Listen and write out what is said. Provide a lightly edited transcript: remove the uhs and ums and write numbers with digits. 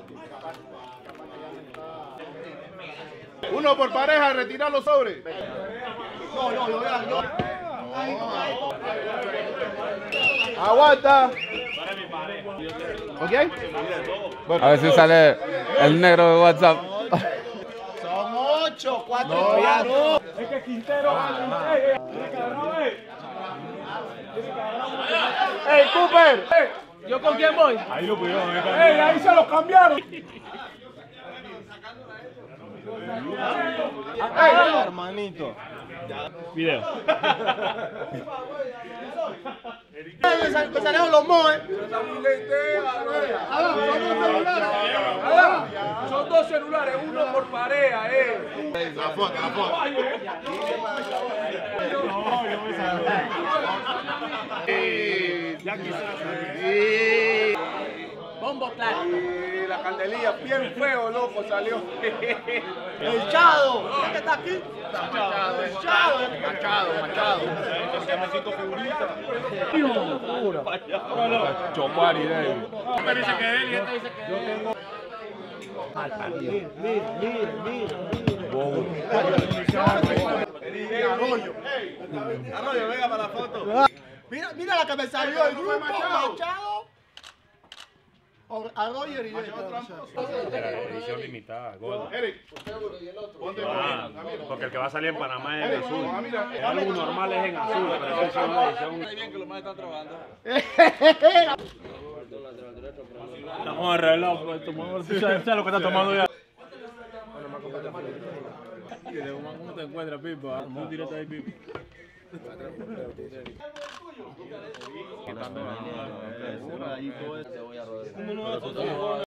Uno por pareja, retirar los sobres. Aguanta. ¿Ok? A ver si sale el negro de WhatsApp. Son 8, 4 ya no. Es que Quintero. ¡Ey, Cooper! ¿Yo con quién voy? Ahí lo pudieron. ¡Ey, ahí se los cambiaron! Hermanito. Video. Me salieron los moes. Son dos celulares, uno por pareja, La foto. Bombo claro. La candelilla, bien feo, loco, salió. El Chado. ¿Quién está aquí? Machado. Chopari de él. Este dice que él y este dice que Arroyo, venga para la foto. Mira la que me salió el grupo. Machado. Arroyo y edición limitada, gol. Eric, ponte Porque el que va a salir en Panamá es en azul. El álbum normal es en azul, pero es una edición. Bien que los más están trabajando. Estamos arreglados por esto, ¿sabes lo que está tomando ya? ¿Cómo te encuentras, Pipo? Muy directo ahí, Pipo.